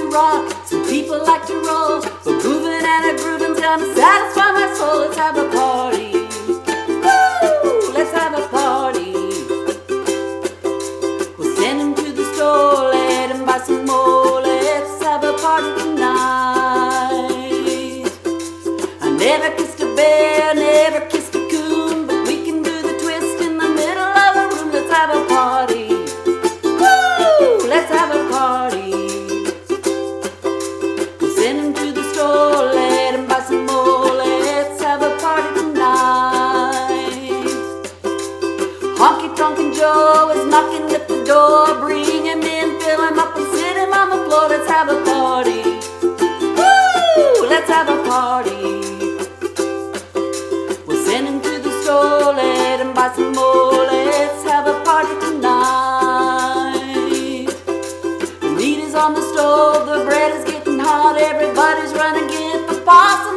rock, some people like to roll. But grooving and a grooving's gonna satisfy my soul. Let's have a party. Woo! Let's have a party. We'll send him to the store, let him buy some more. Let's have a party tonight. I never kissed a bear, never kissed a coon, but we can do the twist in the middle of a room. Let's have a party. Woo! Let's have a party. We'll send him to the store, let him buy some more. Let's have a party tonight. Honky Tonkin' Joe is knocking at the door. Bring him in, fill him up and sit him on the floor. Let's have a party. Woo! Let's have a party. We'll send him to the store, let him buy some more. Let's have a party tonight. The meat is on the stove, the bread is getting hot. Everybody's running, get the boss